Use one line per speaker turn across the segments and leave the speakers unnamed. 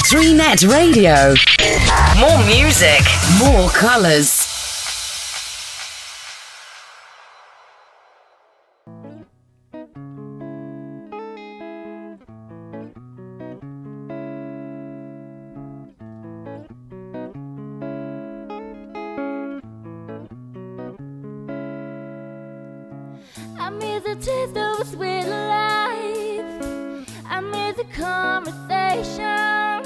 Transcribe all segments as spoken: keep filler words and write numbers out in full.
three net Radio. More music, more colours.
I miss the taste of a sweet life. I miss the conversation.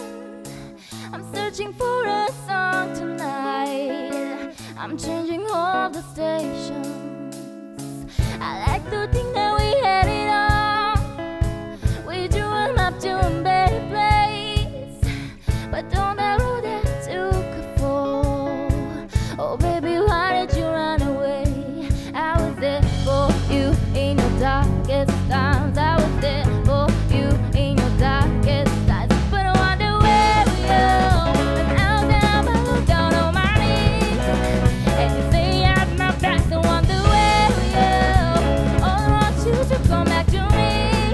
I'm searching for a song tonight. I'm changing all the stations. I like to think that we had it all. We drew a map to a better place, but don't that road that took a fall. Oh baby, why did you run away? I was there for you in your darkest times. I was there for you in your darkest times. But I wonder where we are. And out there I look down on my knees, and you say I have my back. So I wonder where we are. All I want you to come back to me.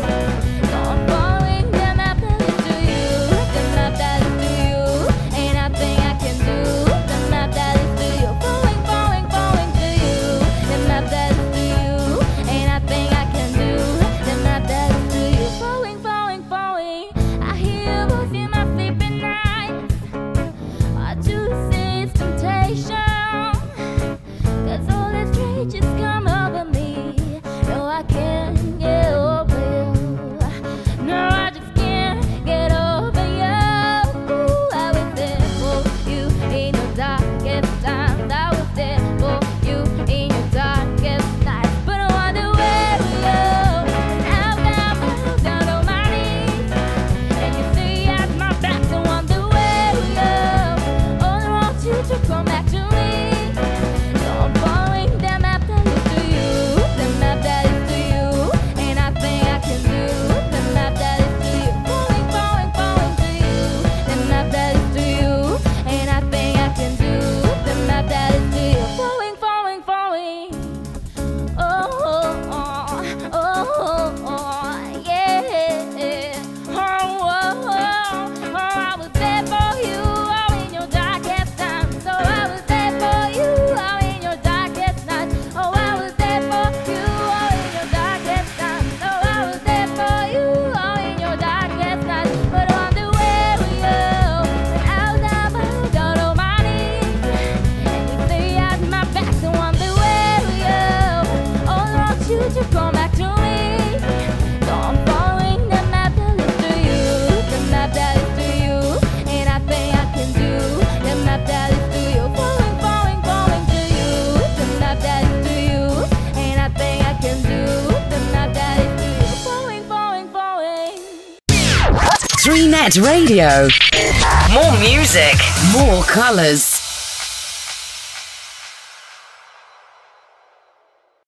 So I'm following the map that is to you, the map that is to you. Ain't nothing I can do. The map that is to you, falling, falling, falling to you. The map that is to you. Ain't nothing I can do. The map that is to you, falling, falling, falling. I hear your voice in my sleeping nights. What you say is temptation, 'cause all these changes come over me. No, I can't get over you. No, I just can't get over you. I was there for you in your darkest times. I was there for you in your darkest nights. But I wonder where we are. Now that I'm down on my knees, and you say I have my back. So I wonder where we are. All I want you to come back to me. So I'm following the map that is to you, the map that is to you. Ain't nothing I can do. The map that is to you, falling, falling, falling to you. The map that is to you. Ain't nothing I can do. The map that is to you, falling, falling, falling. Oh, oh, oh, oh, oh, yeah. Oh, oh, oh, oh, I was there for you, oh, in your darkest time. So I was there for you, oh, in your darkest night. Oh, I was there for you, oh, in your darkest time. So I was there for you, oh, in your darkest night. But I wonder where we are. Out down, down on my knees, and you say I had my back. So I wonder where we are. All I want you to come back to me. So I'm following the map that is to you, the map that is to you. Ain't nothing I can do. The map that is to you, falling, falling, falling to you. The map that is to you. Ain't nothing I can do. The map that is to you, falling, falling, falling.
three net Radio. More music, more colours.